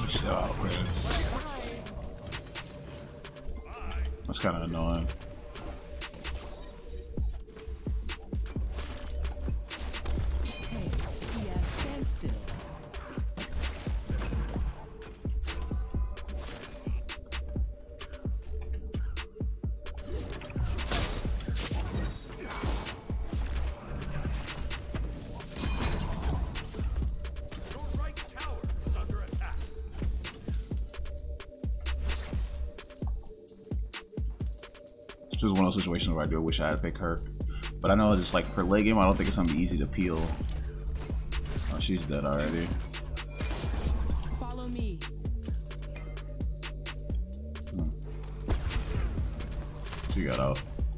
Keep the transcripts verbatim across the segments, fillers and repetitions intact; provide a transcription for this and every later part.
Stop, man. That's kind of annoying. This was one of those situations where I do wish I had a fake Kirk, but I know just like for late game, I don't think it's gonna be easy to peel. Oh, she's dead already. Follow me. Hmm. She got out.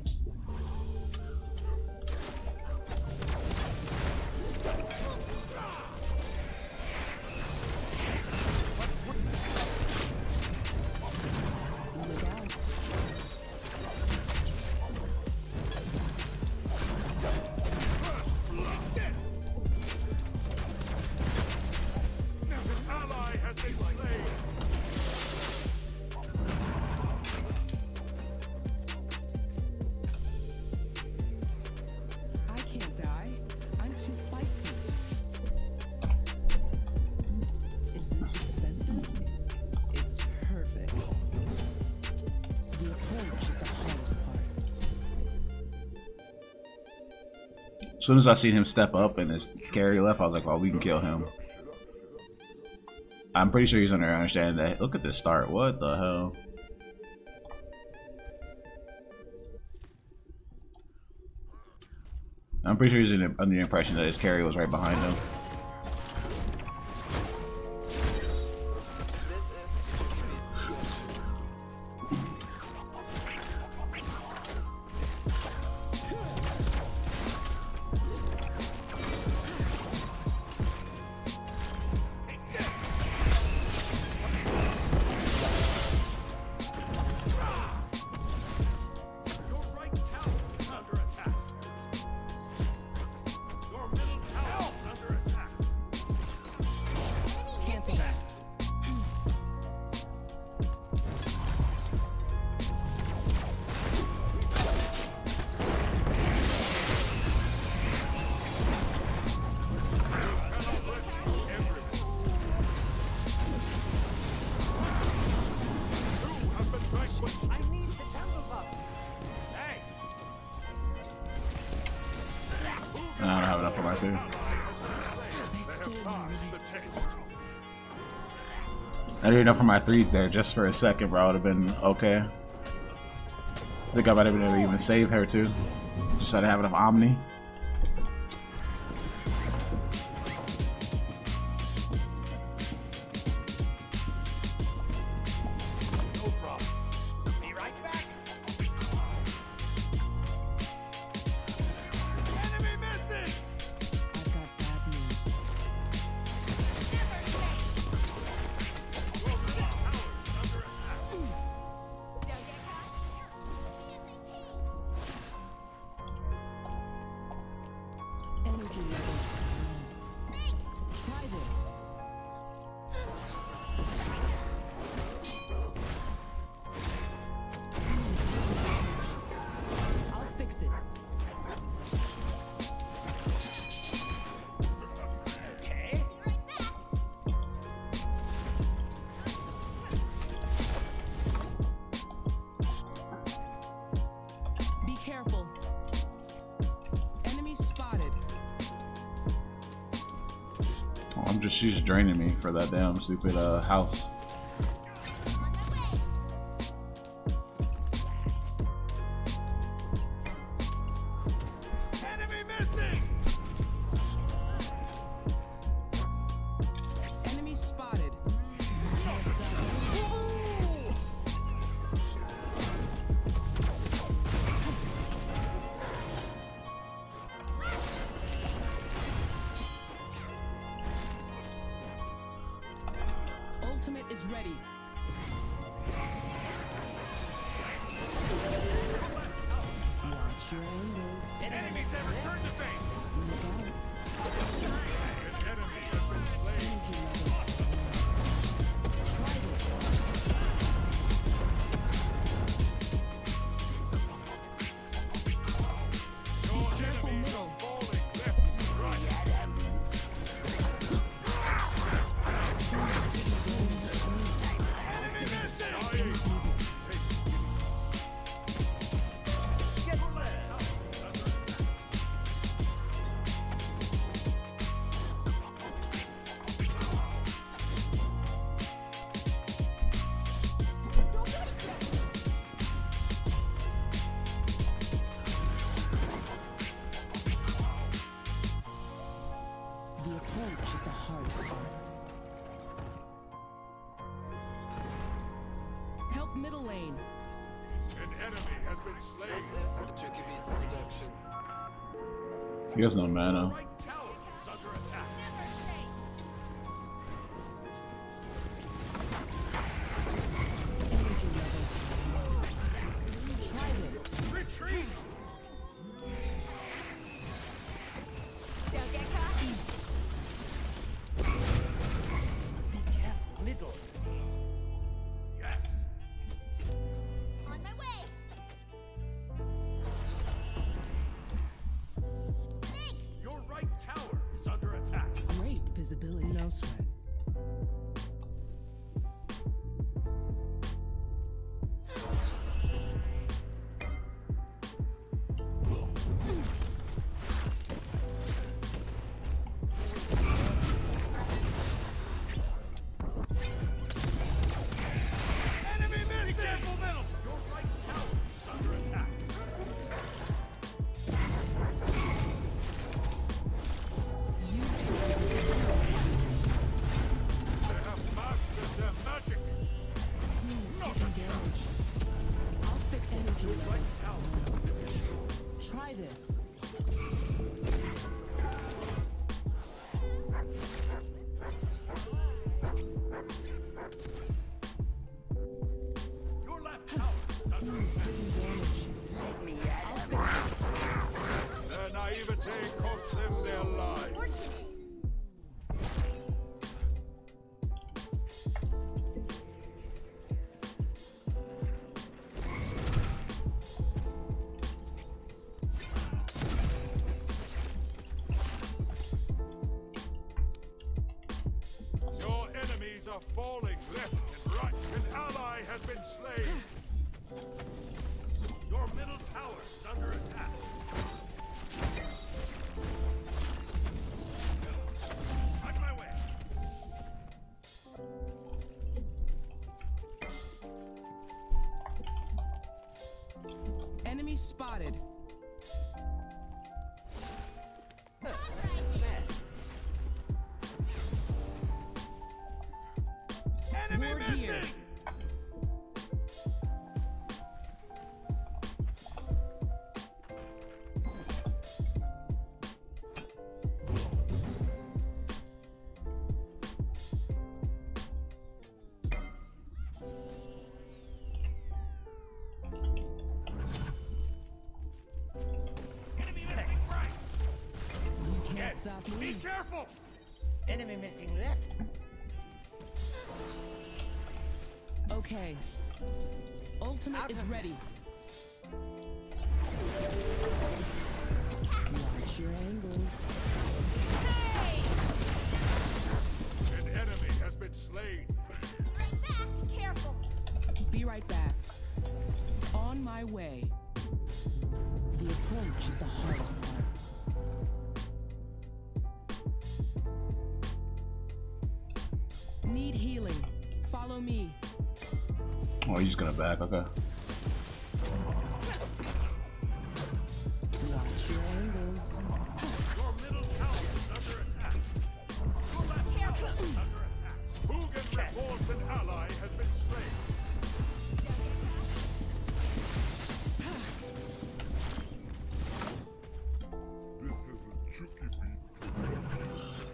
As soon as I seen him step up and his carry left, I was like, well, we can kill him. I'm pretty sure he's under understanding that. Look at this start. What the hell? I'm pretty sure he's under the impression that his carry was right behind him. I don't have enough for my food. I didn't enough for my three there just for a second, bro. I would have been okay. I think I might have been able to even save her too. Just so I didn't have enough Omni. I'm just, she's draining me for that damn stupid uh, house. Enemy missing. Enemy spotted. Ultimate is ready. Watch your angles. Enemies have returned to base. An enemy has been slain. The approach is the hardest part. Help middle lane. An enemy has been slain. He has no mana. Right tower is under attack. Energy level. Try this. Retreat! Don't get caught. Middle. Yes. On my way. Thanks. Your right tower is under attack. Great visibility. No sweat. Enemy missing! Be careful, middle! Your right tower is under attack. They have mastered their magic. Taking damage. I'll fix energy Your level. right tower has been destroyed. Try this. Your left tower is under He's attack. taking damage. I'll fix it. Their naivete cost them their lives. Fortunate. Your enemies are falling left and right. An ally has been slain. Your middle tower is under attack. On my way. Enemy spotted. Enemy Ward missing! here. Enemy missing right! You can't Yes! stop Be me. careful! Enemy missing left. Okay. Ultimate is ready. Watch your angles. Hey! An enemy has been slain. Right back. Careful. Be right back. On my way. The approach is the hardest part. Need healing. Follow me. Oh, he's gonna back. Okay. Watch your angles. Your middle tower is under attack. Your left tower is under attack. Hugin reports an ally has been slain. This is a tricky beat production.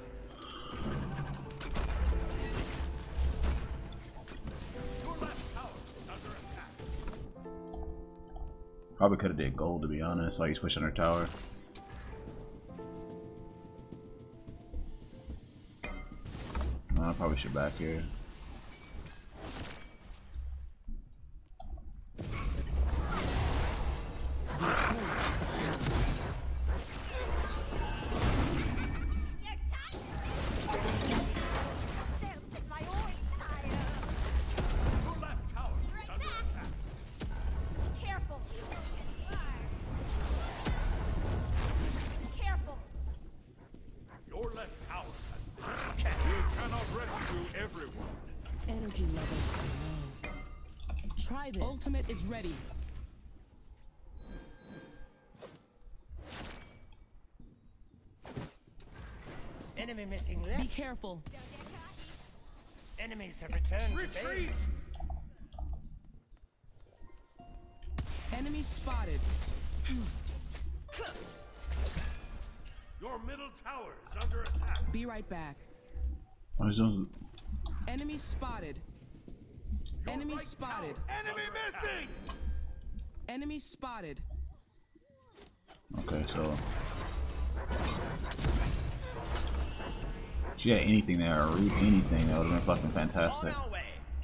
Your left tower is under attack. Probably could have did gold to be honest. While he's pushing her tower. No, I probably should back here. You're tired. There's my own tire. Your left tower is Right under back. attack. Careful. Careful. Your left tower has been attacked. You cannot rescue everyone. Energy levels are low. Try this. Ultimate is ready. Enemy missing Be left. careful. Enemies have returned to Retreat! base. Enemy spotted. Your middle tower is under attack. Be right back. Oh, he's on- Enemy spotted. Your Enemy right spotted. tower is Enemy under attack. missing! Enemy spotted. Okay, so she had anything there, or root anything, that would have been fucking On fantastic. our way.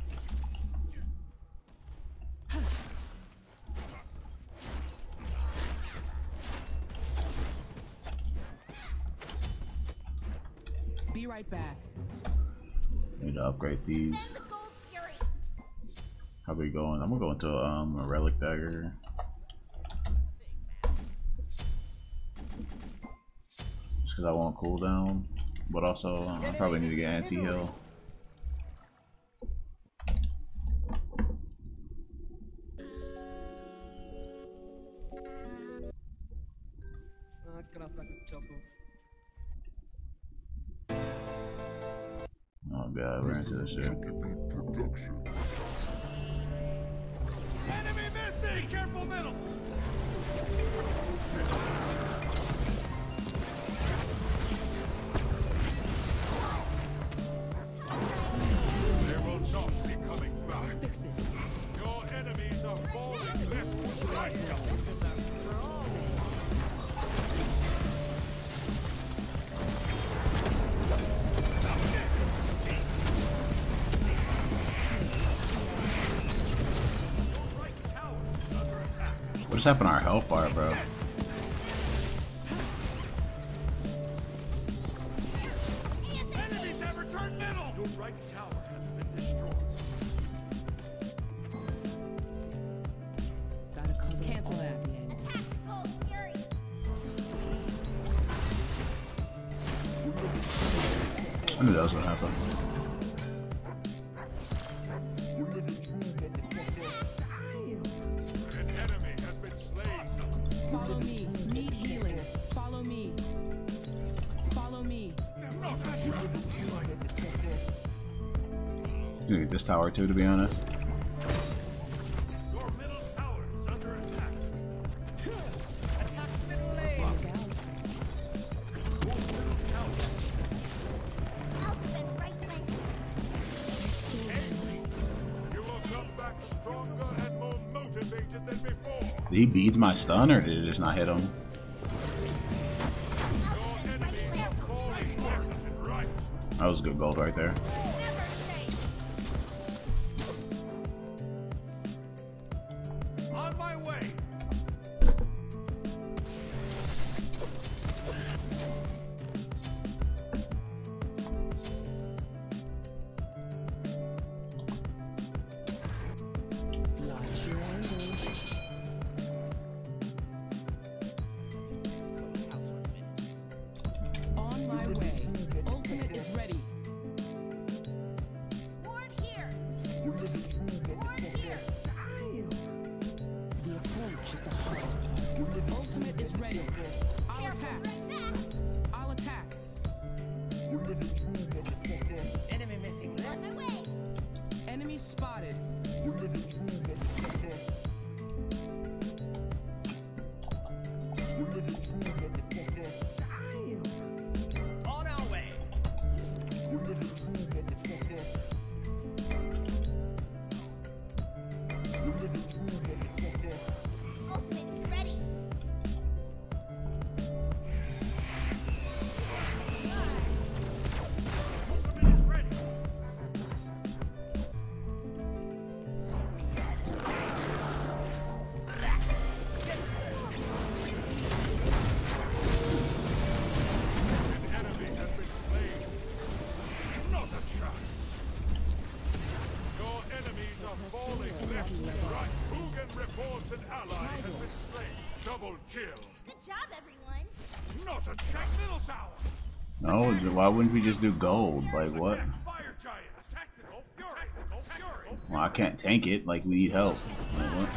Be right back. Need to upgrade these. Send the gold fury. How we going? I'm gonna go into um a relic dagger. Just because I want cooldown, but also uh, I probably need to get anti-heal. Oh god, we're into this shit. Enemy missing! Careful middle! They will not be coming back. Fix it. Your enemies are falling left and right. Your right tower is under attack. What just happened to our health bar, bro? Enemies have returned middle. Your right tower has been destroyed. Gotta cover. Cancel that. Gold fury. I knew that was gonna happen. An enemy has been slain. Follow me. Need healing. Follow me. Follow me. You need this tower too, to be honest. Your middle tower is under attack. Attack middle lane. Your middle tower Out and right flank. You will come back stronger and more motivated than before. Did he beat my stun, or did it just not hit him? Out and right flank. Falling left and right. That was good gold right there. Never safe. On my way! Watch your angles. On my way. Ultimate is ready. Ward here. Ward here. The approach is the hardest. Ultimate is ready. I'll Careful. attack. Right back. I'll attack. Enemy missing left. On my way. Enemy spotted. On our way. Ultimate is ready. Ultimate is ready. An enemy has been slain. Not a chance. Your enemies are falling left and right. Hugin reports an ally has been slain. Double kill. Good job, everyone. Not a check middle tower. No, why wouldn't we just do gold? Like what? Fire giant. Tactical fury. Tactical fury. Well, I can't tank it. Like we need help. Like what?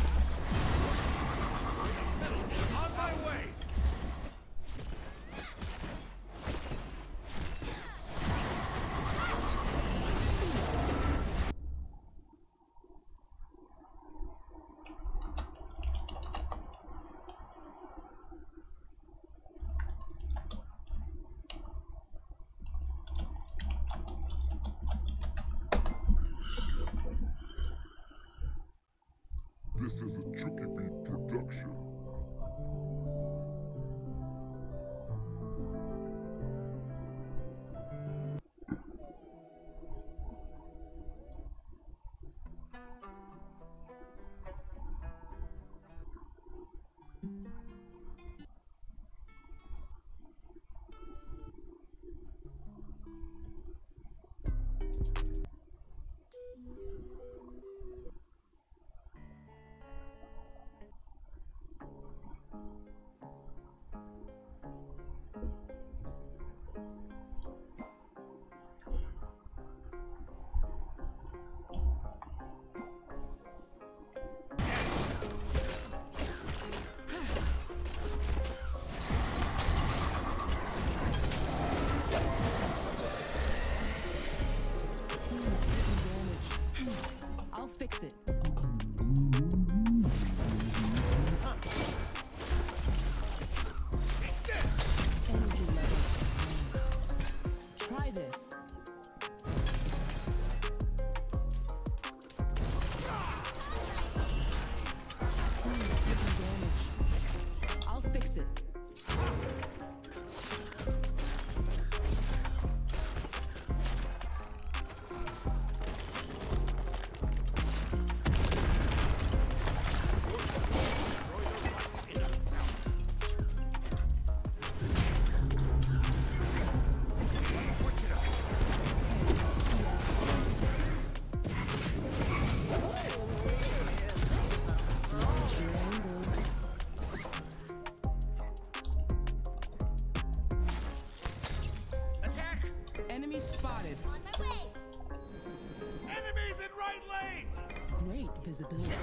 On my way! This is a Tricky Beat production. I'll fix it. Energy levels. Try this. Please taking damage. I'll fix it. Enemy spotted. On my way. Enemies in right lane! Great visibility.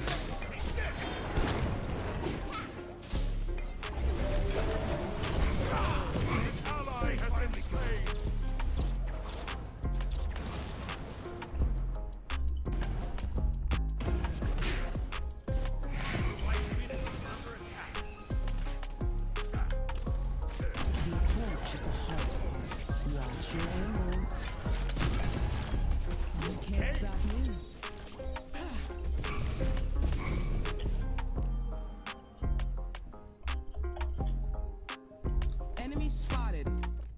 Ally has been slain! The approach is a heart. Watch your angles. You can't stop me. Enemy spotted.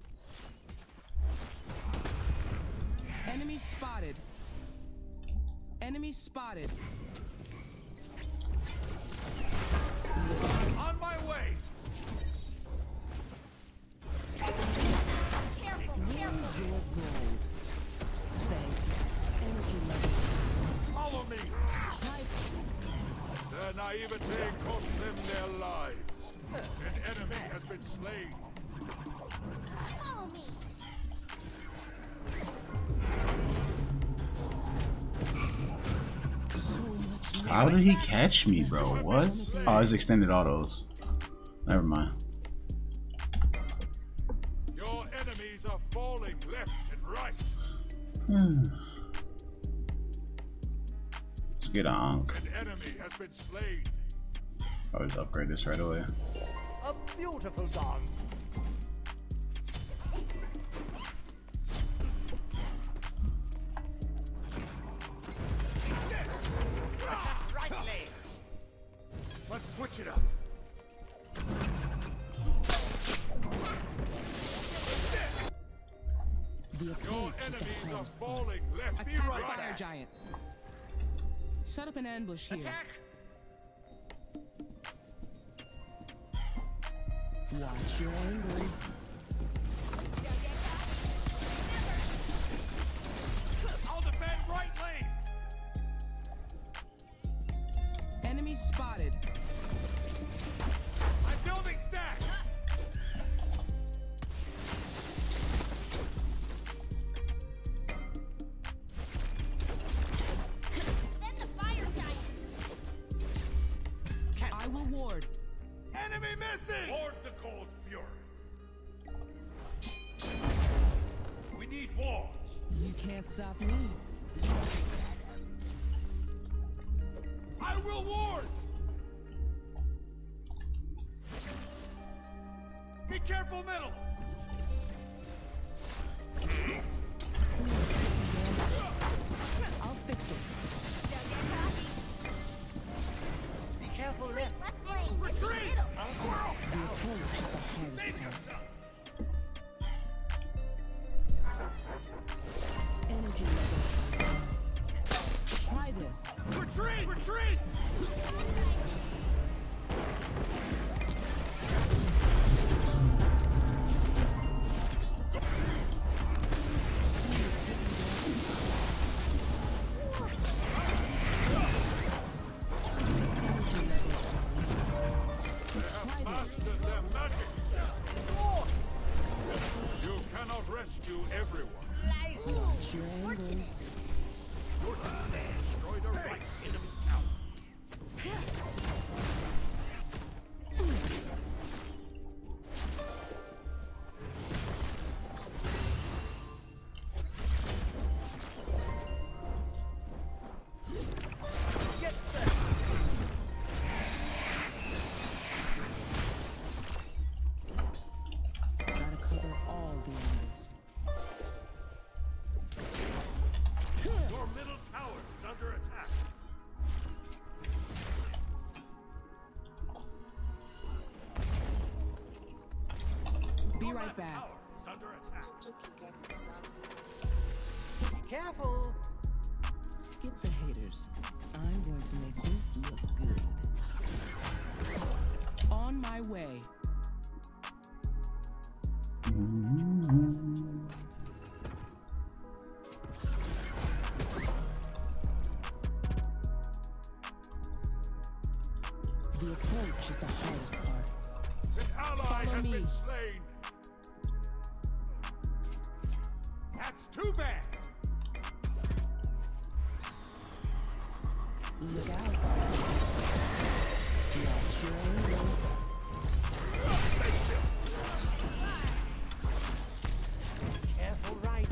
Enemy spotted. Enemy spotted. On my way! Careful, Where's careful. your gold? Thanks. Energy levels. Follow me! Try Their naivete cost them their lives. An enemy has been slain. Follow me. so much. How did he catch me, bro? What? Oh, it's extended autos. Never mind. Your enemies are falling left and right. Hmm. Let's get a Ankh. An enemy has been slain. Always upgrade this right away. A beautiful dance. Attack right lane. Let's switch it up. The Your approach is the enemies are hardest part. falling left and Attack right. fire giant. Set up an ambush here. Attack. Watch your angles. I'll defend right lane. Enemy spotted. I'm building stack. Then the fire giant. I will ward. Enemy missing. Ward the cold fury. We need wards. You can't stop me. I will ward. Be careful, middle. I'll fix it. Energy levels. Try this. Retreat! Retreat! Mastered their magic. You cannot rescue everyone. Watch your angles. Destroyed a right enemy tower. Get set! Gotta cover all the angles. Your middle tower is under attack. Be Your right left back. tower is under attack. Be careful! Skip the haters. I'm going to make this look good. On my way. The approach is the hardest part. An ally Follow has me. been slain. That's too bad! Look out. Watch your angles. Careful right.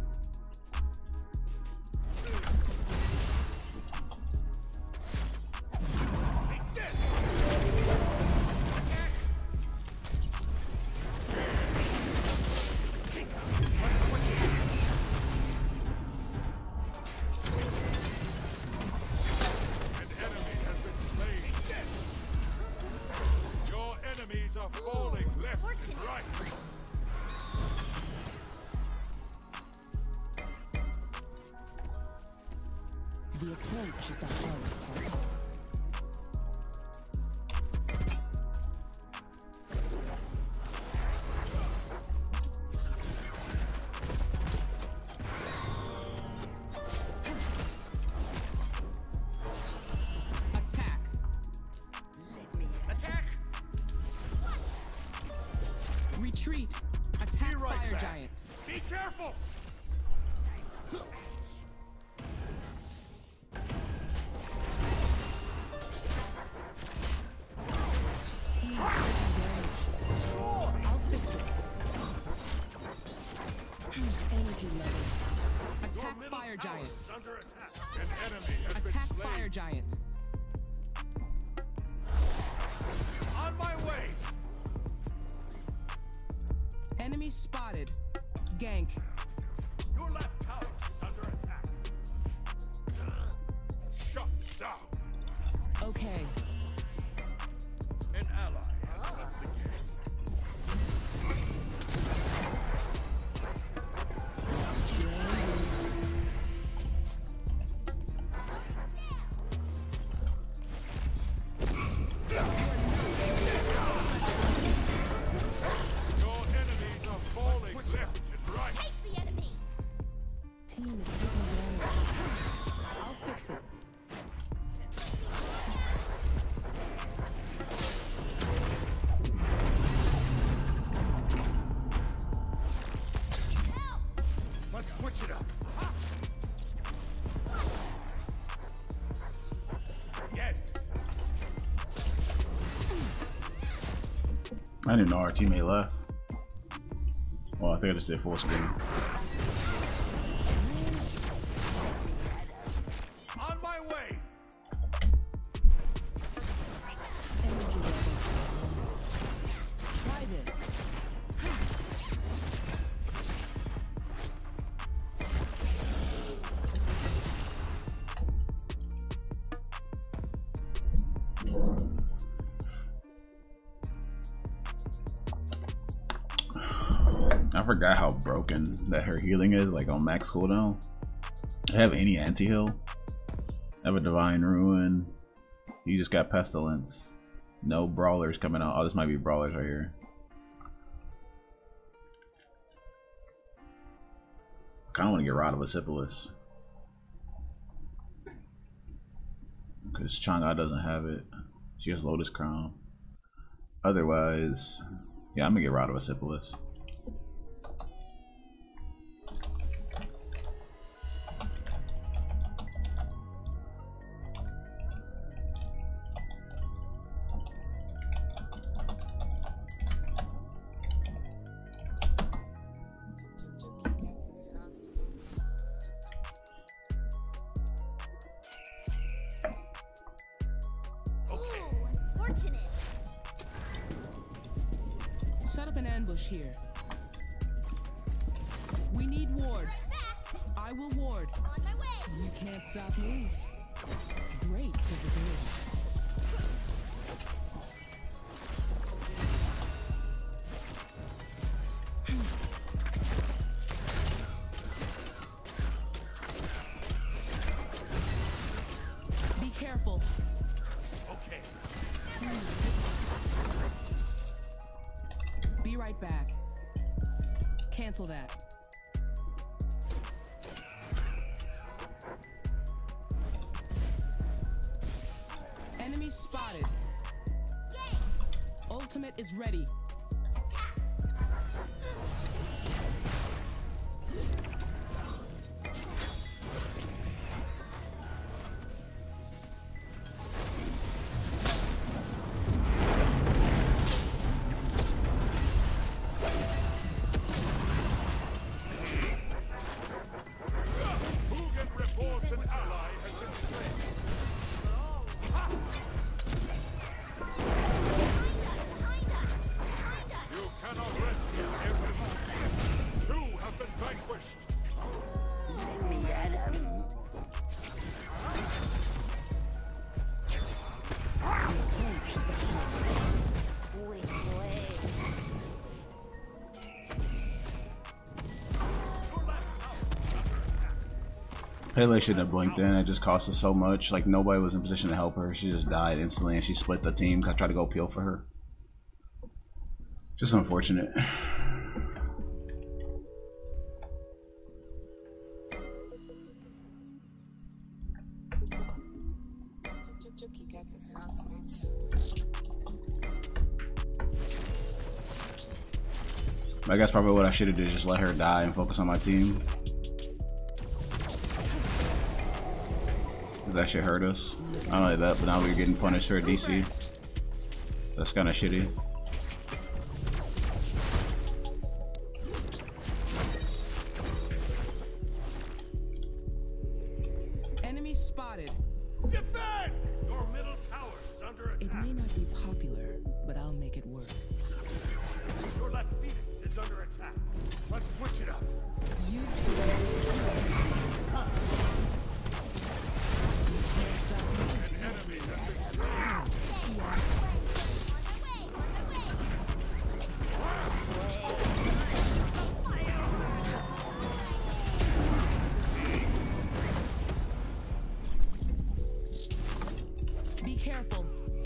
An enemy has been slain. Your enemies are falling left and right. The approach is the hardest part. Attack. Attack! Retreat. Attack Be right fire back. giant. Be careful. Team taking damage. I'll fix it. Energy levels. Your Attack middle fire tower giant. is under attack. An enemy has Attack been slain. fire giant. On my way! Enemy spotted. Gank. Your left tower is under attack. Shut down. Okay. An ally has left the game. Your enemies are falling left and right. Take the enemy. Team is taking damage. I'll fix it. Let's switch it up. Yes! I didn't know our teammate left. Well, I think I just did full screen. On my way! Energy levels. Try this. I forgot how broken that her healing is, like on max cooldown. I have any anti-heal. I have a Divine Ruin. You just got Pestilence. No brawlers coming out. Oh, this might be brawlers right here. I kind of want to get rid of Vesipolis. Because Chang'e doesn't have it. She has Lotus Crown. Otherwise, yeah, I'm going to get rid of Vesipolis. Set up an ambush here. We need wards. I will ward. On my way. You can't stop me. Great visibility. Be careful. Okay. Be right back. Cancel that. Enemy spotted. Yay. Ultimate is ready. Pele shouldn't have blinked in. It just cost us so much. Like, nobody was in position to help her. She just died instantly and she split the team. I tried to go peel for her. Just unfortunate. I guess probably what I should have did is just let her die and focus on my team. That shit hurt us. Not only that, but now we're getting punished for a D C. That's kind of shitty. Enemy spotted. Defend! Your middle tower is under It attack. may not be popular, but I'll make it work. Your left Phoenix is under attack. Let's switch it up. You be careful.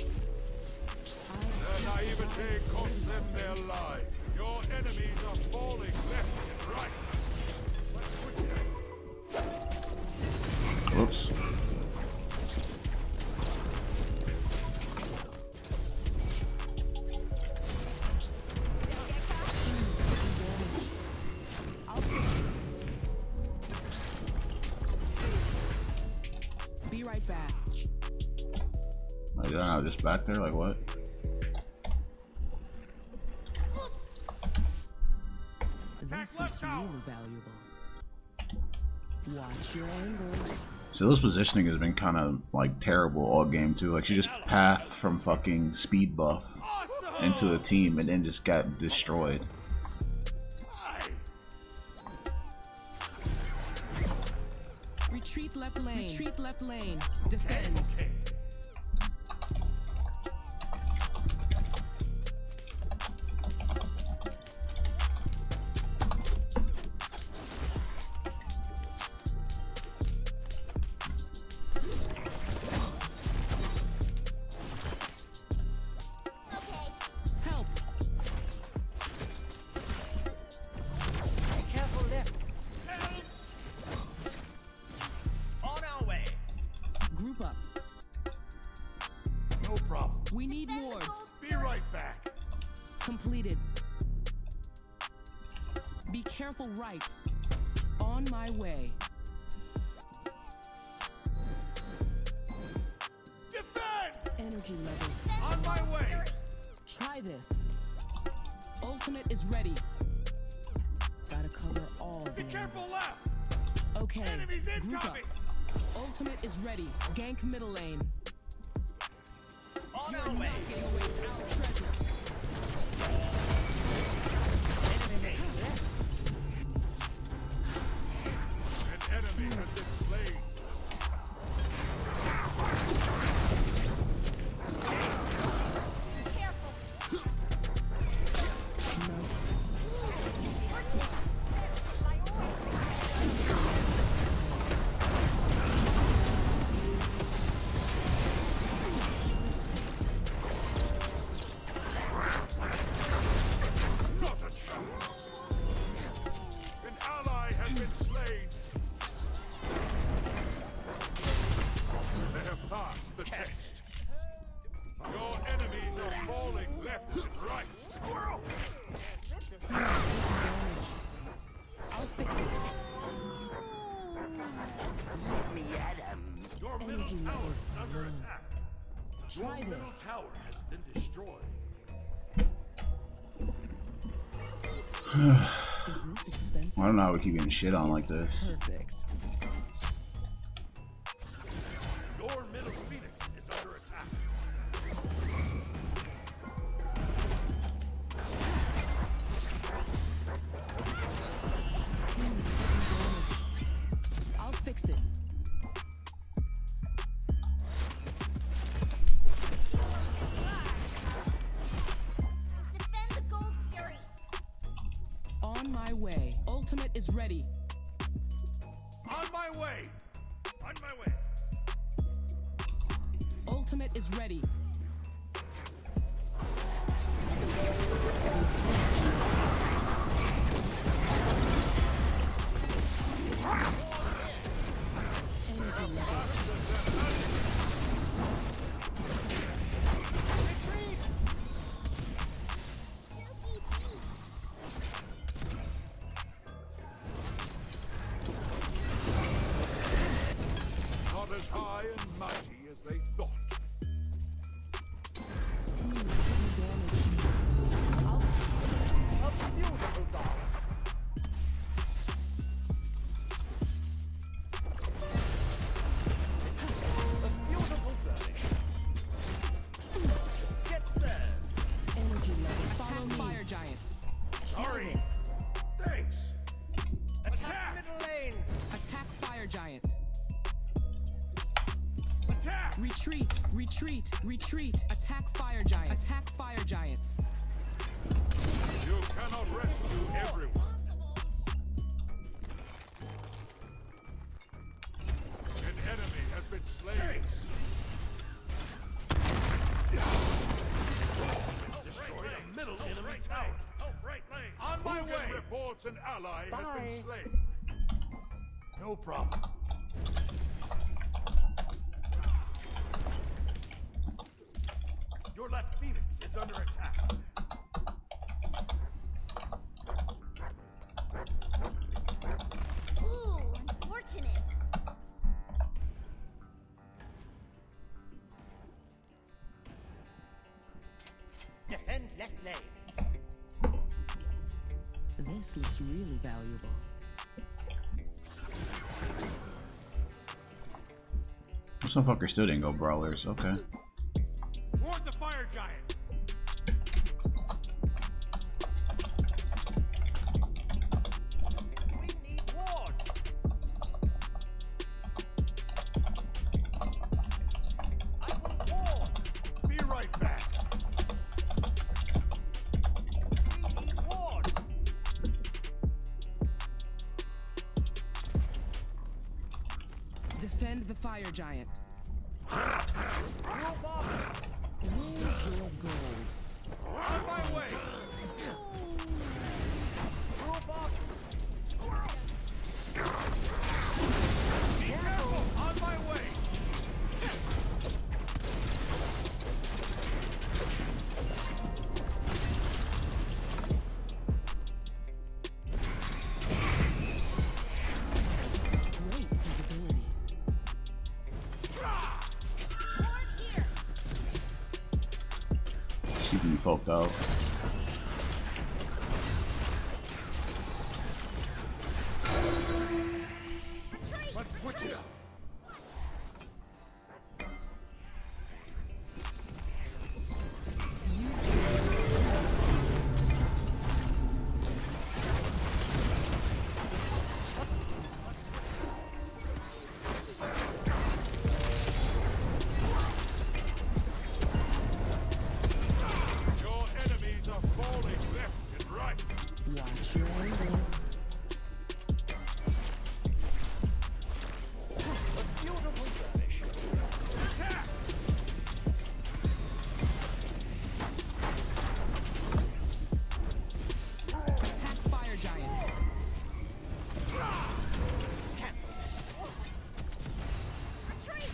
Their naivete cost them their lives. Your enemies are falling left and right. Let's switch it up. Whoops. Be right back. I don't know, just back there, like what? This looks really valuable. Watch your angles. So this positioning has been kind of like terrible all game too. Like she just pathed from fucking speed buff into the team and then just got destroyed. Retreat left lane. Retreat left lane. Defend. completed. Be careful, right. On my way. Defend! Energy level. On my way! Try this. Ultimate is ready. Gotta cover all Be the careful angles. left! Okay, Enemies group up. incoming! Ultimate is ready. Gank middle lane. On You're our not way! getting away without treasure. An enemy has been slain. Not a chance. An ally has been slain. They have passed the test. Your enemies are falling left and right. Squirrel! I'll fix it. Your middle Energy tower levels is under low. attack. Your Try middle this. tower has been destroyed. Is this expensive? I don't know how we keep getting shit on like this. Perfect. Your middle phoenix is under attack. I'll fix it. Defend the gold fury. On my way. Ultimate is ready. On my way! On my way! Ultimate is ready. Energy level. Not as high and mighty as they thought. Team taking damage. I'll A beautiful dance. A beautiful burning. Get served. energy level. Follow fire giant. Sorry. This. Thanks. Attack! Middle lane. Attack fire giant. Attack! Retreat. Retreat. Retreat. Attack fire giant. Attack fire giant. You cannot rescue everyone. An enemy has been slain. Destroyed a middle enemy tower. On my way. Reports an ally has been slain. No problem. Your left phoenix is under attack. Ooh, unfortunate. Defend left lane. This looks really valuable. Some fucker still didn't go brawlers. Okay. Ward the fire giant. We need ward. I will ward. Be right back. We need ward. Defend the fire giant. Group up. Where's your gold? On my way. Group up. Be careful. On my way. She can be poked out. Let's switch it up. Your enemies are falling left and right. Watch your angles. Attack fire giant. Retreat!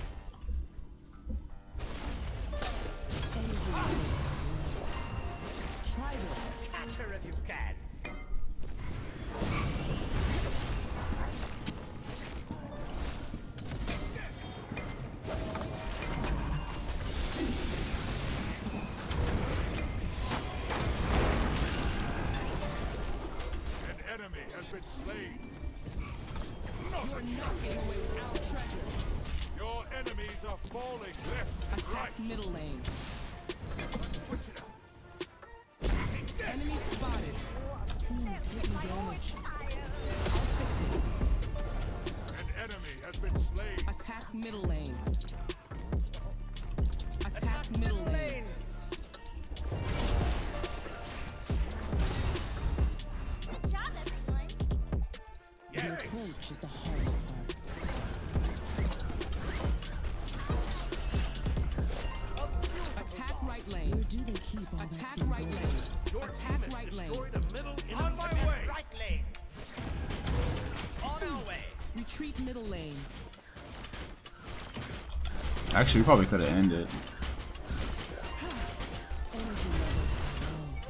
Try this. Catch her if you can. An enemy has been slain. You're not getting away with our treasure. Your enemies are falling left and Attack right. middle lane. Switch it up. Enemy spotted. Team's taking damage. I'll fix it. An enemy has been slain. Attack middle lane. Attack middle lane. Good job, everyone. The approach is the hardest part. Attack right lane. Where do they keep all Attack that right lane. Attack right lane. On my way. Right lane. On our way. Retreat middle lane. Actually, we probably could have ended. Energy levels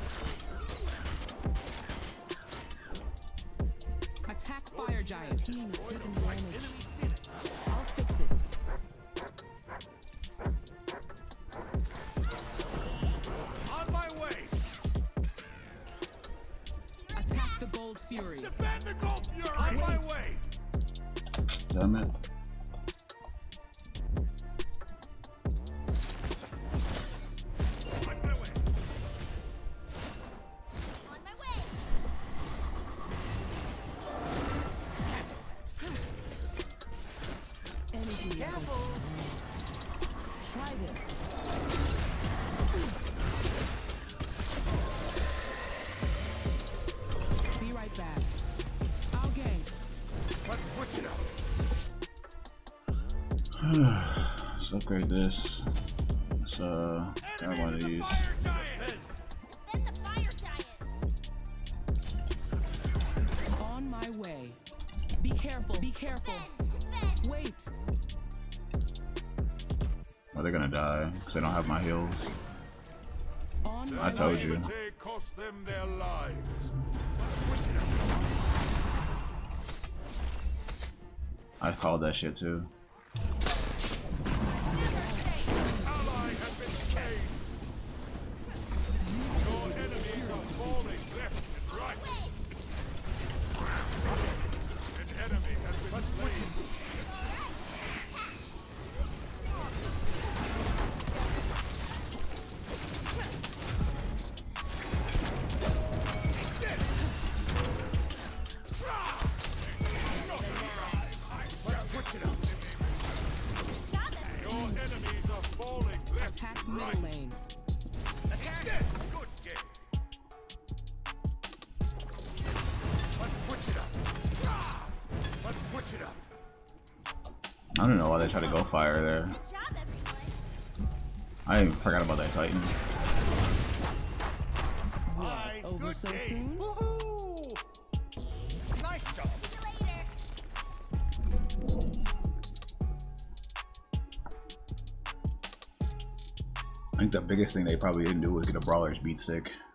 low. Attack fire giant. Team is taking damage. I'll fix it. On my way. Attack the gold fury. Defend the gold fury. On my way. Damn it. On my way. On my way. Energy levels low. Try this. Be right back. I'll gang. Let's switch it up. Let's upgrade this. Let's uh, grab one of these. Fire giant. Defend the fire giant. On my way. Be careful. Be careful. Defend. Defend. Wait. Oh, they're gonna die because they don't have my heals. On my I told way. you. Naivete cost them their lives. Let's switch it up. I called that shit too. Ally has been slain. Your enemies are falling left and right. An enemy has been slain. Let's switch it up. Good job, everyone. Your enemies are falling left Attack and middle right. lane. Yes, good game. Let's switch it up. Let's switch it up. I don't know why they try to go fire there. Good job, everyone. I even forgot about that Titan. Aye, Over good so game. soon? Woohoo! Nice job. See you later. I think the biggest thing they probably didn't do was get a brawler's beat stick.